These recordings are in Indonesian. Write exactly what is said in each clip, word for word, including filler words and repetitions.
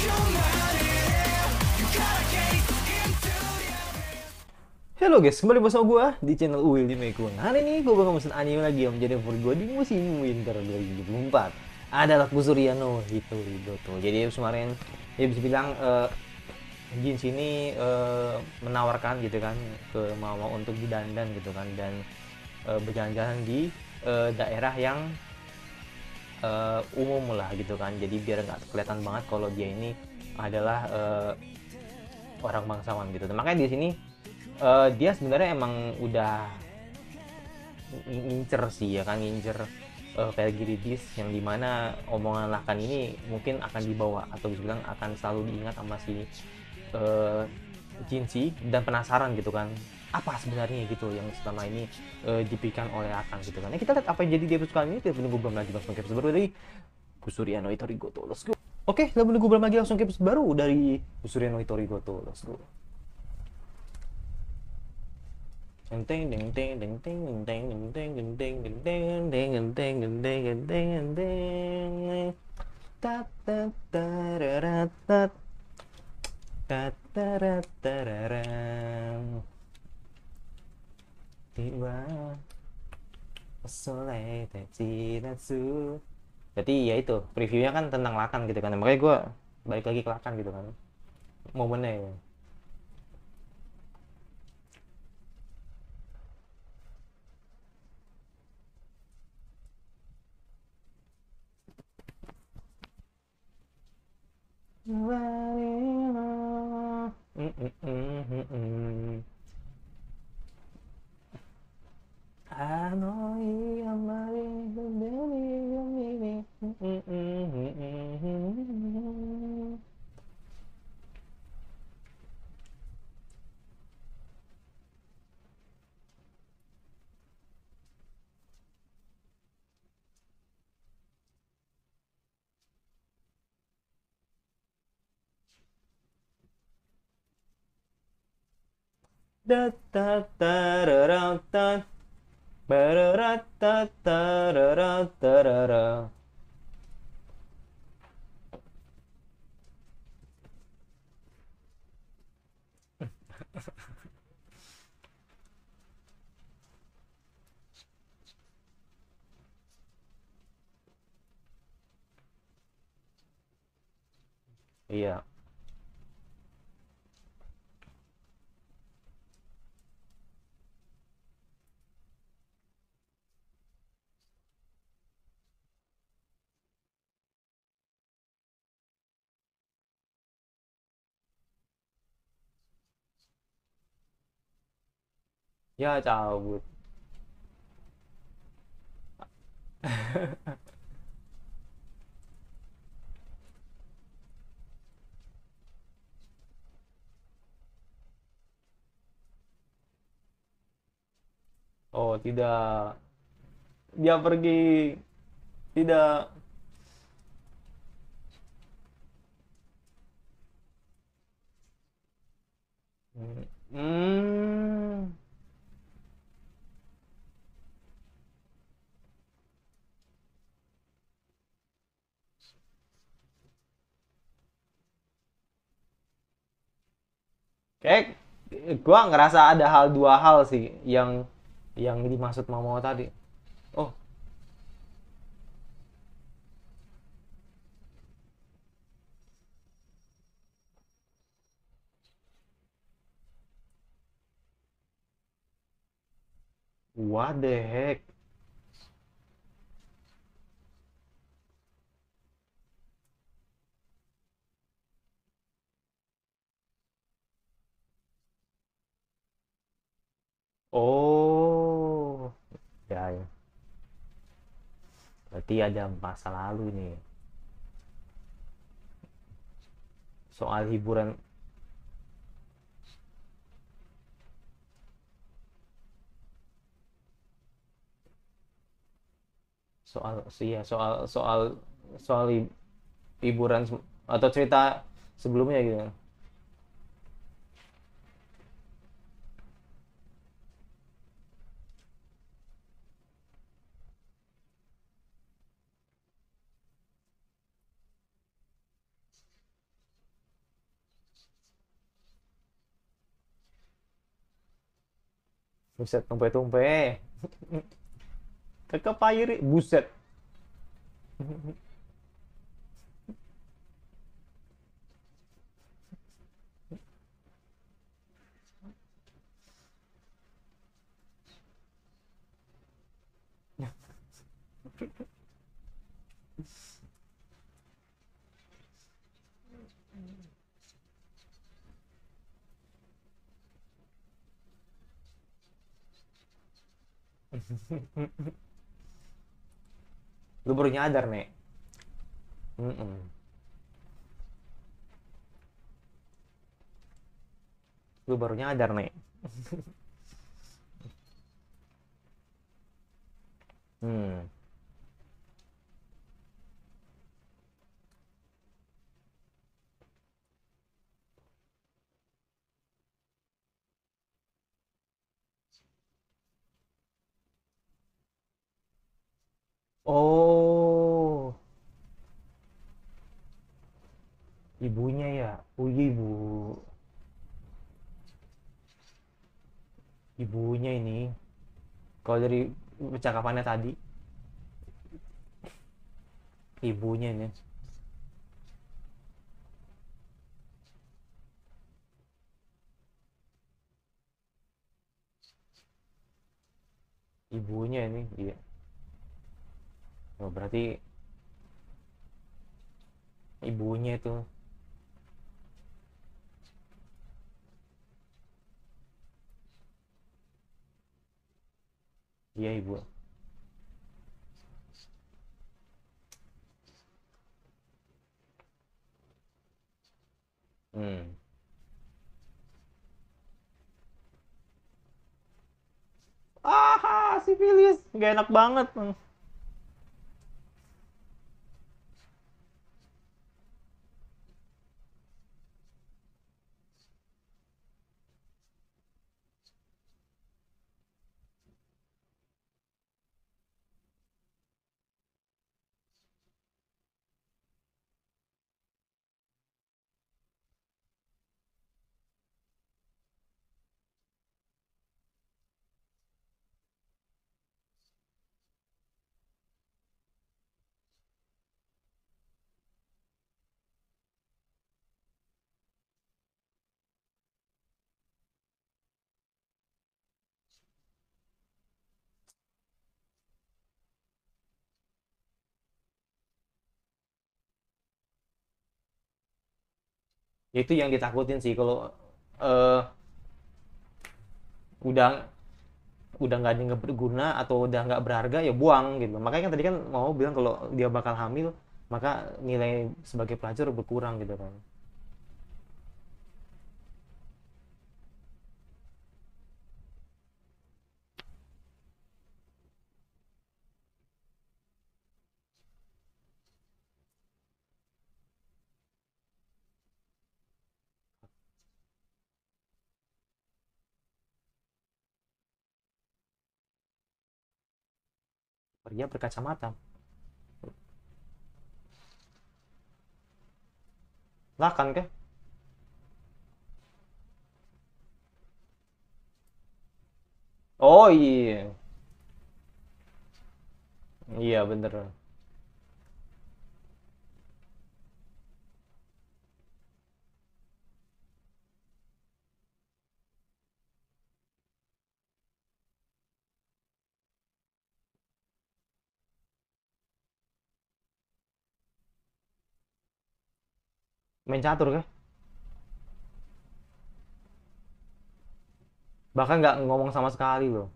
Halo guys, kembali bersama gue di channel Uil di Mekun. Hari ini gue bakal ngomongin anime lagi yang menjadi favorit gue di musim winter dua ribu dua puluh empat. Adalah Kusuriya no Hitorigoto. Jadi kemarin ya bisa bilang uh, Jin sini uh, menawarkan gitu kan ke Mama untuk didandan gitu kan dan uh, berjalan-jalan di uh, daerah yang uh, umum lah gitu kan. Jadi biar nggak kelihatan banget kalau dia ini adalah uh, orang bangsawan gitu. Dan makanya di sini uh, dia sebenarnya emang udah ngincer sih ya kan, ngincer uh, Velgiridis yang dimana omongan Lakan ini mungkin akan dibawa atau bisa bilang akan selalu diingat sama si uh, Jinchi dan penasaran gitu kan apa sebenarnya gitu yang selama ini uh, dipikirkan oleh Lakan gitu kan. Nah, kita lihat apa yang jadi di episode kali ini. Kita menunggu belum lagi langsung ke episode baru dari Kusuriya no Hitorigoto. Let's go. Oke, kita menunggu belum lagi langsung ke episode baru dari Kusuriya no Hitorigoto. Let's go. Ding ding ding ding ding ding ding ding ding ding ding ding ding ding ding ding ding ding ta ta ta ra ra ta ta ta ra ta ra ra tiba sole tetsu. Berarti ya itu previewnya kan tentang Lakan gitu kan, makanya gue balik lagi ke Lakan gitu kan momennya ya. Da da da ra ra da ba ra ra da da ra ra da ra ra. Iya. Ya cabut. Oh tidak, dia pergi. Tidak. Hmm. Kayak gua ngerasa ada hal dua hal sih yang yang dimaksud Mamo tadi. Oh, what the heck? Oh, ya, ya. Berarti ada masa lalu nih soal hiburan, soal sih ya, soal soal soal hiburan atau cerita sebelumnya gitu. Buset, tumpe-tumpe. Kakak pairi, buset. Lu baru nyadar, Nek. Mm-mm. Lu baru nyadar, Nek. Hmm. Oh, ibunya ya. Oh iya, ibu. Ibunya ini. Kalau dari percakapannya tadi, ibunya ini. Ibunya ini. Iya. Oh, berarti ibunya itu. Iya, ibu. Hmm. Ah, sifilis. Gak enak banget. Itu yang ditakutin sih kalau eh udah udah nggak ada yang berguna atau udah nggak berharga ya buang gitu. Makanya kan tadi kan mau bilang kalau dia bakal hamil maka nilai sebagai pelajar berkurang gitu kan. Pria berkacamata. Lah kan kah? Oh iya. Iya bener. Main catur kah? Bahkan nggak ngomong sama sekali loh.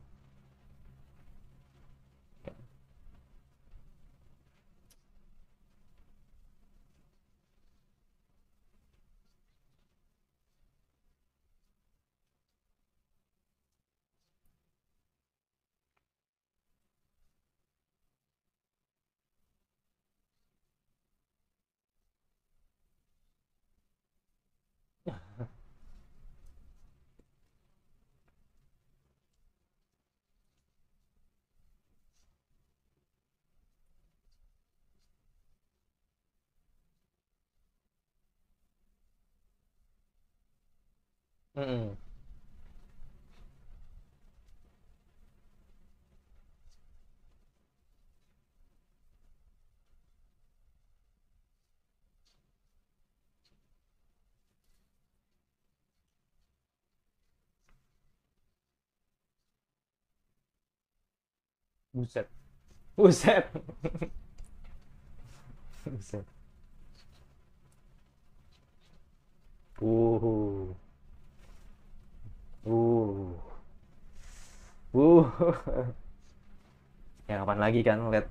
Mm-mm. Buset. Buset. Buset. Uh. Uh. Uh. Ya kapan lagi kan lihat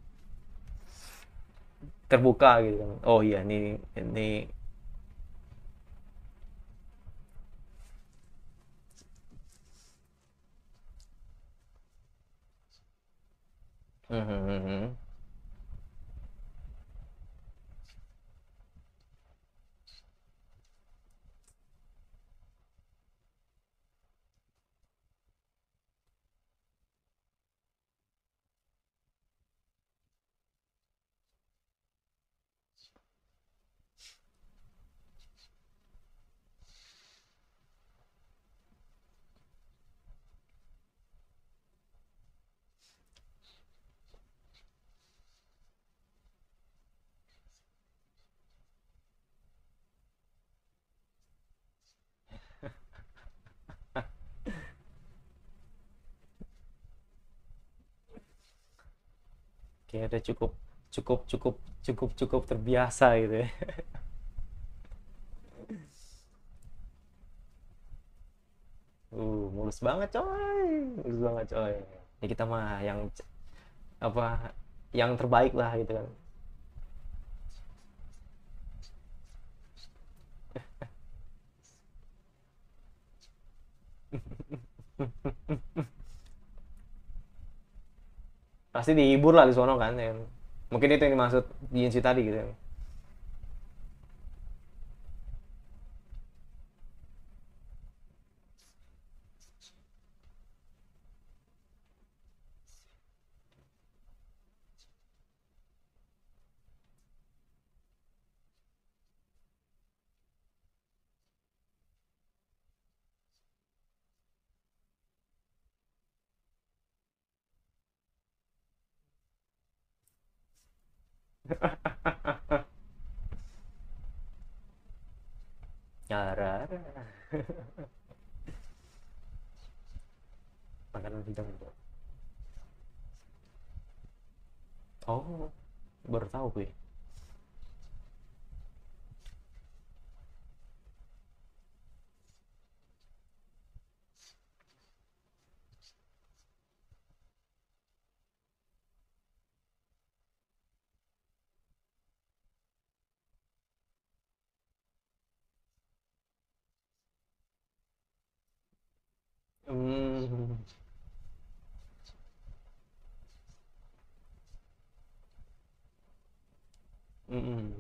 terbuka gitu kan. Oh iya, ini ini Mhm. Kayak udah cukup cukup cukup cukup cukup terbiasa gitu ya. Uh, mulus banget coy. Mulus banget coy. Ya kita mah yang apa yang terbaik lah gitu kan. Pasti dihibur lah di sono kan ya. Mungkin itu yang dimaksud Jinsi tadi gitu ya. Nyara. Makanan hidang itu. Oh, baru tahu gue. Hmm. Hmm.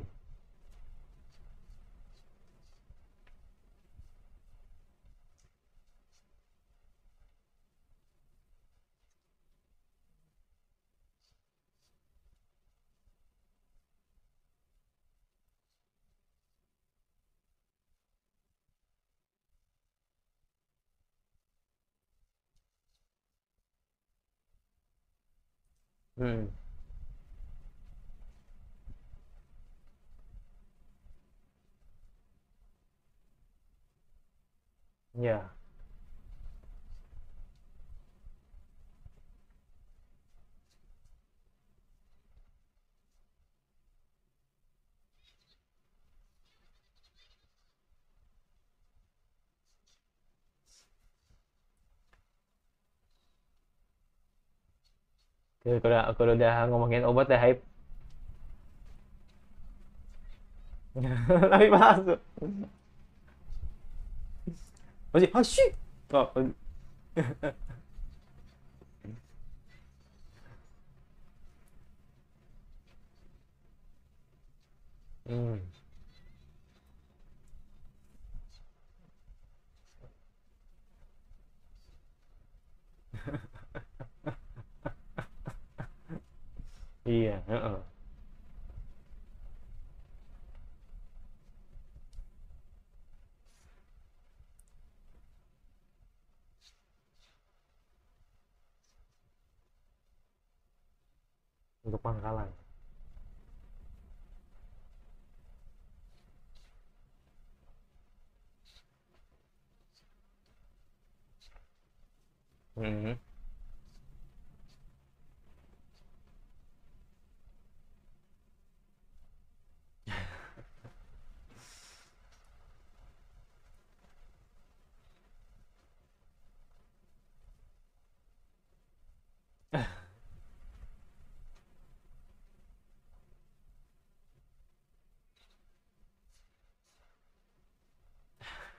Hmm. Ya. Kalau udah kalau udah ngomongin obat ya hype. Tapi masuk. Masih hasyik. Oh, hmm. Iya, heeh. Untuk pangkalan. Hmm.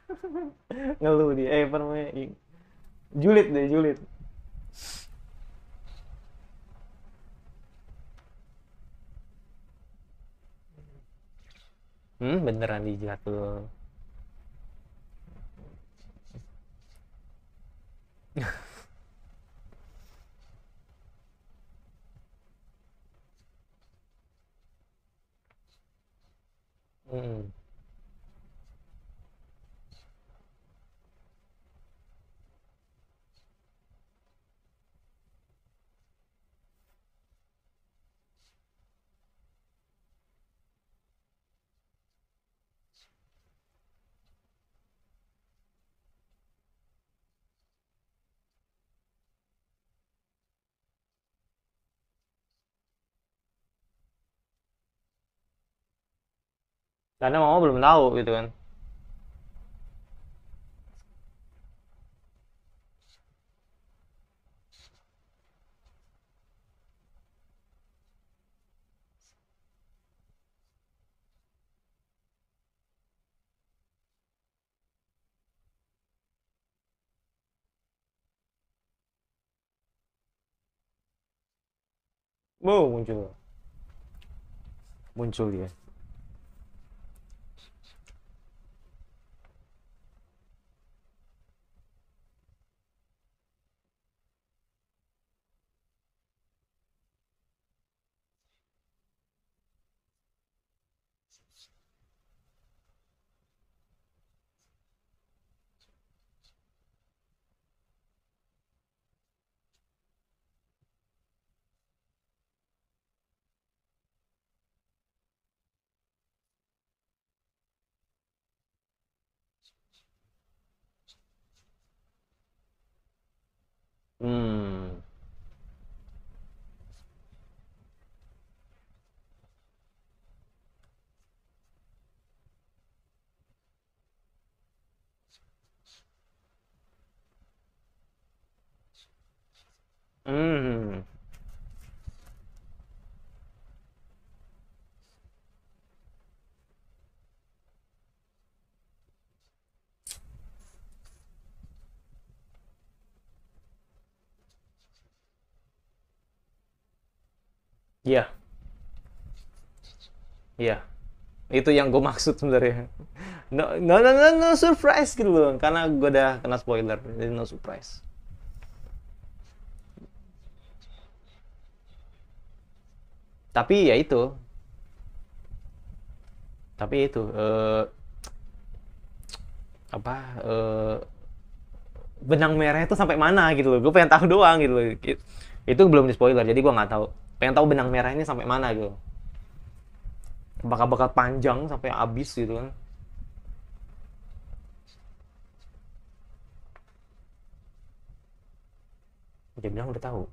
Ngeluh dia, eh apa namanya, julid deh, julid. Hmm, beneran dijilat tuh. Hmm. Karena mama belum tahu gitu kan. Wow, muncul. Muncul dia. Hmm. Hmm. Iya, iya. Itu yang gue maksud sebenarnya. No, no, no, no, no surprise gitu loh. Karena gue udah kena spoiler, jadi no surprise. Tapi ya itu, tapi itu eh, apa eh, benang merah itu sampai mana gitu loh. Gue pengen tahu doang gitu loh. Itu belum di spoiler, jadi gue nggak tahu. Pengen tahu benang merah ini sampai mana gitu. Bakal bakal panjang sampai habis gitu kan. Dia bilang udah tahu.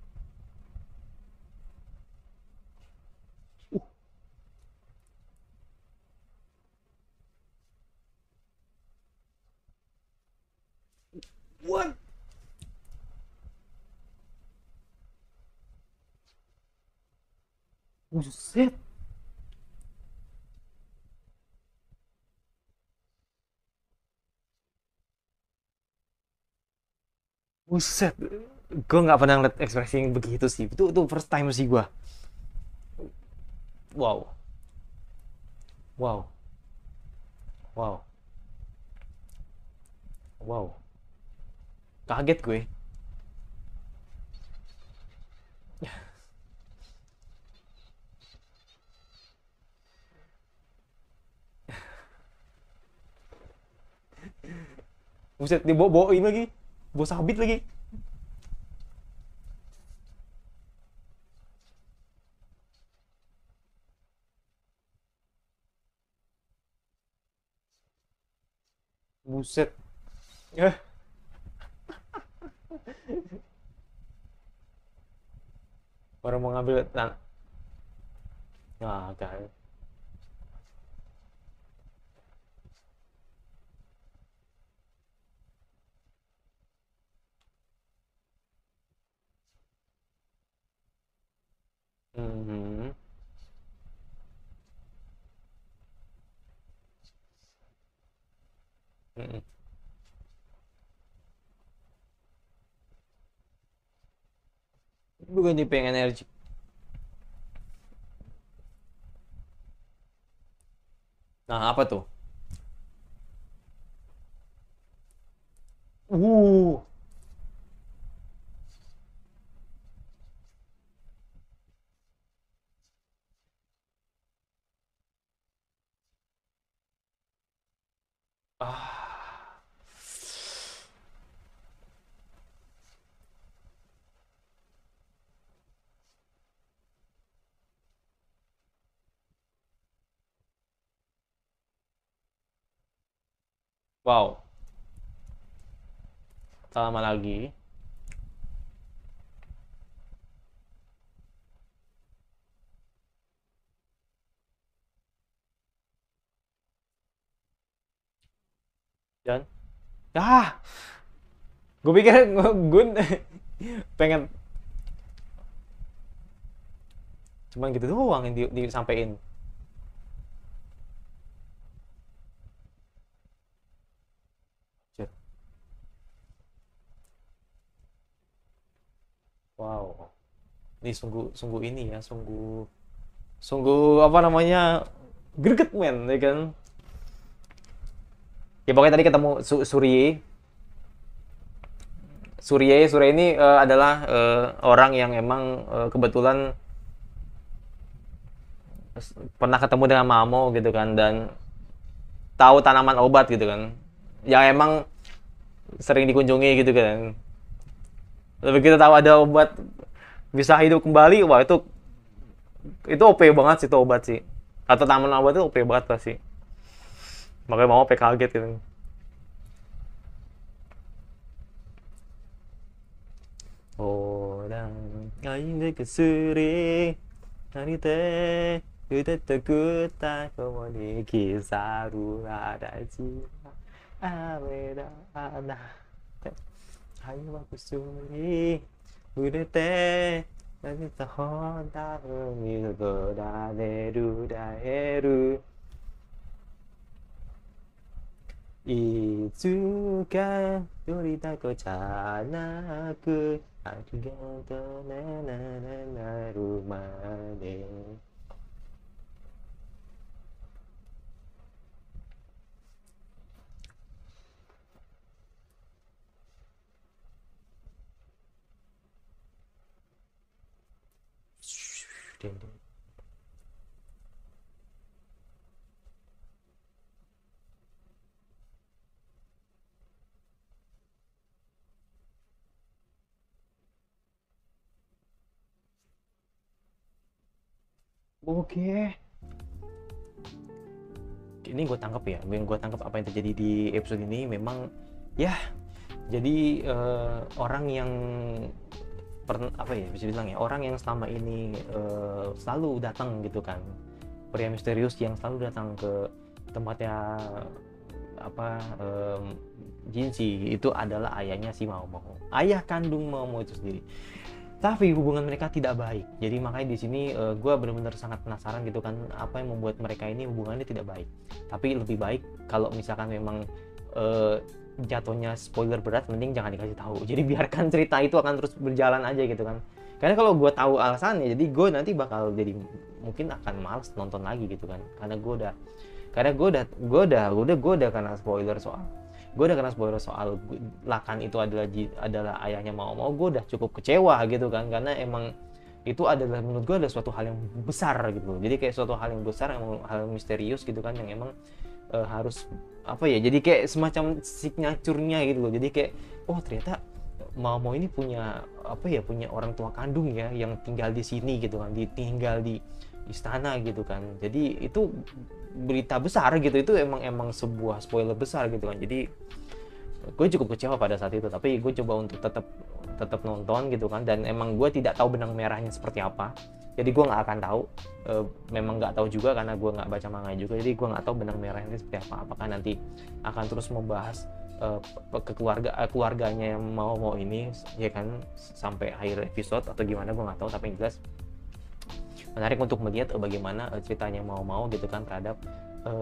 What? Buset. Buset. Gue nggak pernah ngeliat ekspresi yang begitu sih. Itu itu first time sih gue. Wow. Wow. Wow. Wow. Kaget gue. Buset, dibawa-bawain lagi. Bawa sabit lagi. Buset. Eh, orang mau ngambil tan. Nah, kayak. Hmm. Mm-mm. Bukan tipe yang energi. Nah, apa tuh? Uh, ah, wow, sama lagi. Dan, ah, gue pikir gue pengen cuman gitu doang yang di, disampaikan. Wow, ini sungguh sungguh ini ya, sungguh sungguh apa namanya, greget men, ya kan? Ya pokoknya tadi ketemu Su Surye. Surye, Surye ini eh, adalah eh, orang yang emang eh, kebetulan pernah ketemu dengan Mamo gitu kan, dan tahu tanaman obat gitu kan. Yang emang sering dikunjungi gitu kan. Tapi kita tahu ada obat bisa hidup kembali, wah itu itu O P banget sih itu obat sih. Atau tanaman obat itu O P banget pasti. Makanya Mamo sampai kaget gitu. Orang lain ke Surye. Narite Udah kuta komoni kisaru adaji Ameda ana Hayu wa kusuri Udete Narita honda Mizuto da neru da eru Itsuka Yorita ko chanaku Arigato na na na naru made Oke, ini gue tangkap ya, yang gue tangkap apa yang terjadi di episode ini memang ya, jadi uh, orang yang per, apa ya bisa bilang ya, orang yang selama ini uh, selalu datang gitu kan, pria misterius yang selalu datang ke tempatnya apa um, Jinshi itu adalah ayahnya si Momo, ayah kandung Momo itu sendiri. Tapi hubungan mereka tidak baik, jadi makanya di sini uh, gue benar-benar sangat penasaran gitu kan, apa yang membuat mereka ini hubungannya tidak baik. Tapi lebih baik kalau misalkan memang uh, jatuhnya spoiler berat, mending jangan dikasih tahu, jadi biarkan cerita itu akan terus berjalan aja gitu kan. Karena kalau gue tahu alasannya, jadi gue nanti bakal jadi mungkin akan males nonton lagi gitu kan, karena gue udah karena gue udah gue udah gue udah gue udah karena spoiler soal gue udah kena spoiler soal Lakan itu adalah adalah ayahnya mau mau gue udah cukup kecewa gitu kan, karena emang itu adalah menurut gue adalah suatu hal yang besar gitu. Jadi kayak suatu hal yang besar, yang hal misterius gitu kan, yang emang uh, harus apa ya, jadi kayak semacam signaturnya gitu loh. Jadi kayak oh ternyata Mamo ini punya apa ya, punya orang tua kandung ya yang tinggal di sini gitu kan, ditinggal di istana gitu kan. Jadi itu berita besar gitu, itu emang emang sebuah spoiler besar gitu kan. Jadi gue cukup kecewa pada saat itu, tapi gue coba untuk tetap tetap nonton gitu kan, dan emang gue tidak tahu benang merahnya seperti apa, jadi gue nggak akan tahu, e, memang nggak tahu juga karena gue nggak baca manga juga, jadi gue nggak tahu benang merahnya seperti apa, apakah nanti akan terus membahas e, ke keluarga keluarganya yang mau mau ini ya kan sampai akhir episode atau gimana, gue nggak tahu. Tapi yang jelas menarik untuk melihat uh, bagaimana uh, ceritanya mau-mau gitu kan terhadap uh,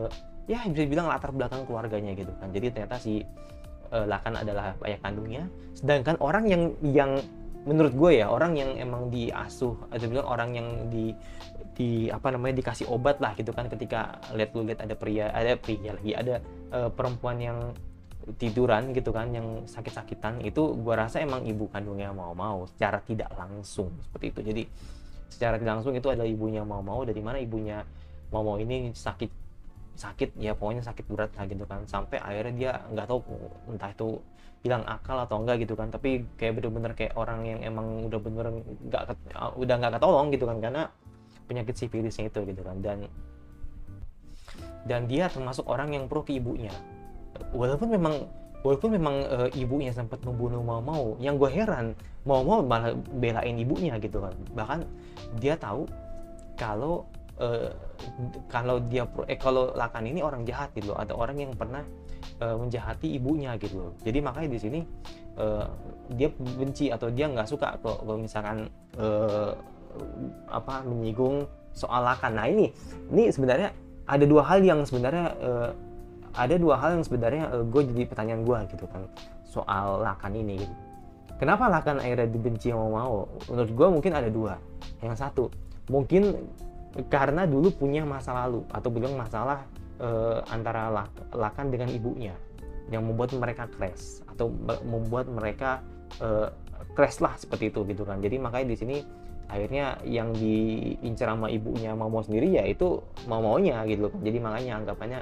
ya bisa bilang latar belakang keluarganya gitu kan. Jadi ternyata si uh, Lakan adalah ayah kandungnya, sedangkan orang yang yang menurut gue ya, orang yang emang diasuh atau bilang orang yang di di apa namanya dikasih obat lah gitu kan, ketika lihat lu lihat ada pria ada pria lagi ada uh, perempuan yang tiduran gitu kan, yang sakit-sakitan, itu gua rasa emang ibu kandungnya mau-mau secara tidak langsung seperti itu. Jadi secara tidak langsung itu adalah ibunya mau-mau, dari mana ibunya mau-mau ini sakit sakit ya pokoknya sakit berat lah gitu kan, sampai akhirnya dia nggak tahu entah itu hilang akal atau enggak gitu kan, tapi kayak bener-bener kayak orang yang emang udah bener nggak udah nggak ketolong gitu kan karena penyakit sifilisnya itu gitu kan. Dan dan dia termasuk orang yang pro ke ibunya, walaupun memang walaupun memang e, ibunya sempat membunuh mau-mau. Yang gue heran, mau-mau malah belain ibunya gitu kan, bahkan dia tahu kalau e, kalau dia pro, eh kalau Lakan ini orang jahat gitu loh, atau orang yang pernah e, menjahati ibunya gitu loh. Jadi makanya di sini e, dia benci atau dia nggak suka kalau misalkan e, apa menyinggung soal Lakan. Nah ini ini sebenarnya ada dua hal yang sebenarnya e, ada dua hal yang sebenarnya uh, gue jadi pertanyaan gue gitu kan soal Lakan ini gitu. Kenapa Lakan akhirnya dibenci sama mau? Menurut gue mungkin ada dua. Yang satu, mungkin karena dulu punya masa lalu atau bilang masalah uh, antara Lakan dengan ibunya yang membuat mereka clash atau membuat mereka uh, clash lah seperti itu gitu kan. Jadi makanya di sini akhirnya yang diincar sama ibunya mau sendiri ya itu mau maunya gitu. Jadi makanya anggapannya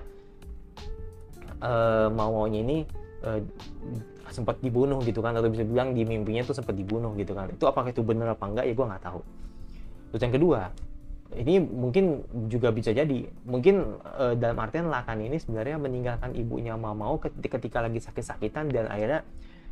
Uh, mau-maunya ini uh, sempat dibunuh gitu kan, atau bisa bilang di mimpinya tuh sempat dibunuh gitu kan. Itu apakah itu benar apa enggak ya gue nggak tahu. Terus yang kedua, ini mungkin juga bisa jadi mungkin uh, dalam artian Lakan ini sebenarnya meninggalkan ibunya mau-mau ketika, ketika lagi sakit-sakitan, dan akhirnya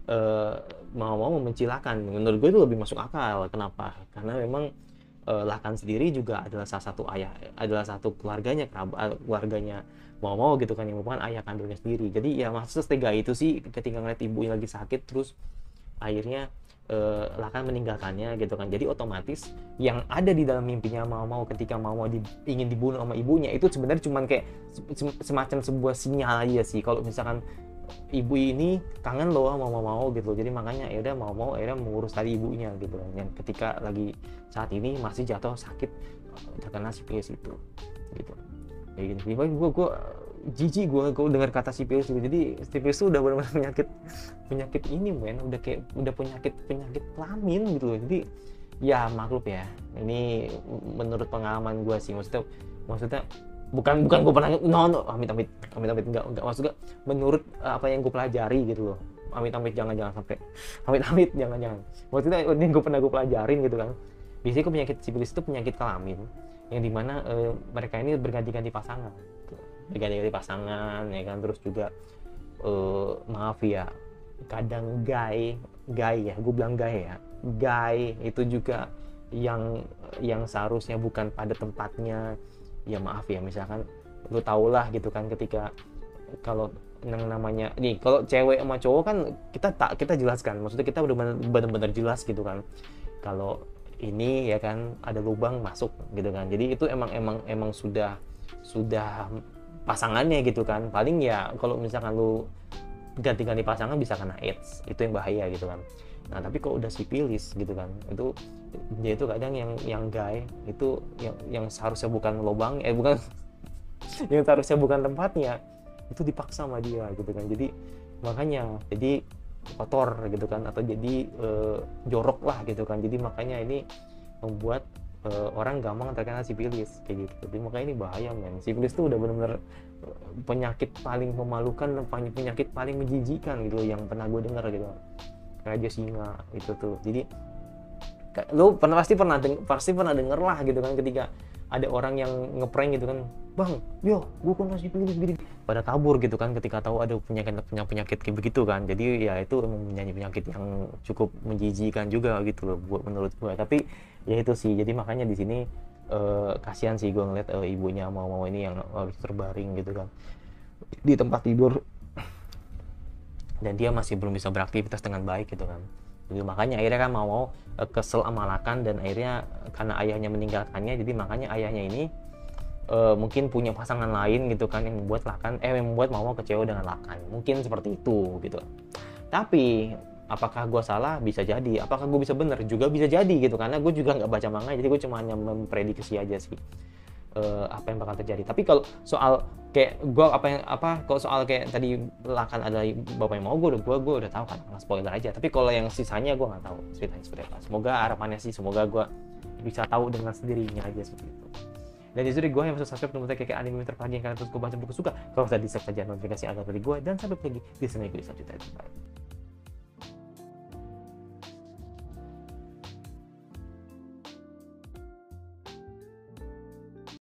uh, mau-mau membenci Lakan. Menurut gue itu lebih masuk akal. Kenapa? Karena memang uh, Lakan sendiri juga adalah salah satu ayah, adalah satu keluarganya, kerabat keluarganya mau-mau gitu kan, yang merupakan ayah kandungnya sendiri. Jadi ya masa setega itu sih ketika ngeliat ibunya lagi sakit terus akhirnya eh, Lakan meninggalkannya gitu kan. Jadi otomatis yang ada di dalam mimpinya mau-mau ketika mau-mau di, ingin dibunuh sama ibunya itu sebenarnya cuman kayak semacam sebuah sinyal aja sih, kalau misalkan ibu ini kangen loh sama mau-mau gitu. Jadi makanya ya udah mau-mau akhirnya mengurus tadi ibunya gitu kan, yang ketika lagi saat ini masih jatuh sakit terkena sifilis itu gitu. Kayak gitu. Jadi gue gue jijik gue kalau dengar kata sifilis itu. Jadi sifilis itu udah benar-benar penyakit penyakit ini men, udah kayak udah penyakit penyakit kelamin gitu loh. Jadi ya maklum ya, ini menurut pengalaman gue sih, maksudnya maksudnya bukan bukan gue pernah no, no amit amit amit amit enggak enggak maksudnya menurut apa yang gue pelajari gitu loh. Amit amit jangan jangan sampai amit amit jangan jangan maksudnya ini gue pernah gue pelajarin gitu kan. Biasanya penyakit sifilis itu penyakit kelamin yang dimana e, mereka ini berganti-ganti pasangan, berganti-ganti pasangan ya kan. Terus juga e, maaf ya, kadang gay gay ya, gue bilang gay ya, gay itu juga yang yang seharusnya bukan pada tempatnya. Ya maaf ya, misalkan lu tau lah gitu kan, ketika kalau yang namanya nih, kalau cewek sama cowok kan kita tak kita jelaskan, maksudnya kita udah benar-benar jelas gitu kan, kalau ini ya kan ada lubang masuk gitu kan. Jadi itu emang emang emang sudah sudah pasangannya gitu kan. Paling ya kalau misalkan lu ganti-ganti pasangan bisa kena AIDS, itu yang bahaya gitu kan. Nah tapi kalau udah sifilis gitu kan, itu dia itu kadang yang yang gay itu yang yang seharusnya bukan lubang eh bukan yang seharusnya bukan tempatnya, itu dipaksa sama dia gitu kan. Jadi makanya jadi kotor gitu kan, atau jadi e, jorok lah gitu kan. Jadi makanya ini membuat e, orang gampang terkena sifilis kayak gitu. Jadi makanya ini bahaya men. Sifilis tuh udah benar-benar penyakit paling memalukan, penyakit paling menjijikan gitu yang pernah gue dengar gitu. Raja singa itu tuh. Jadi lu pernah pasti pernah deng, pasti pernah denger lah gitu kan, ketika ada orang yang ngeprank gitu kan, bang, yo, gue kena sifilis gini, pada kabur gitu kan ketika tahu ada penyakit penyakit penyakit kayak begitu kan. Jadi ya itu memang menjadi penyakit yang cukup menjijikan juga gitu loh buat menurut gue. Tapi ya itu sih, jadi makanya di sini eh, kasihan sih gue ngeliat eh, ibunya mau-mau ini yang harus terbaring gitu kan di tempat tidur, dan dia masih belum bisa beraktivitas dengan baik gitu kan. Jadi makanya akhirnya kan mau-mau kesel sama Lakan, dan akhirnya karena ayahnya meninggalkannya, jadi makanya ayahnya ini uh, mungkin punya pasangan lain gitu kan, yang membuat Lakan eh yang membuat Mawar kecewa dengan Lakan, mungkin seperti itu gitu. Tapi apakah gue salah? Bisa jadi. Apakah gue bisa bener? Juga bisa jadi gitu, karena gue juga nggak baca manga, jadi gue cuma hanya memprediksi aja sih uh, apa yang bakal terjadi. Tapi kalau soal kayak gue apa yang apa kalau soal kayak tadi Lakan adalah bapaknya mau, gue udah gue gue udah tahu kan, nggak spoiler aja. Tapi kalau yang sisanya gue nggak tahu ceritanya seperti apa. Semoga harapannya sih, semoga gue bisa tahu dengan sendirinya aja seperti itu. Dan itu dari gue yang bisa subscribe untuk kayak anime terpagi yang kalian terus gue baca buku suka. Kalau bisa di subscribe aja notifikasi agar dari gue, dan sampai lagi di sana gue selanjutnya. Bye.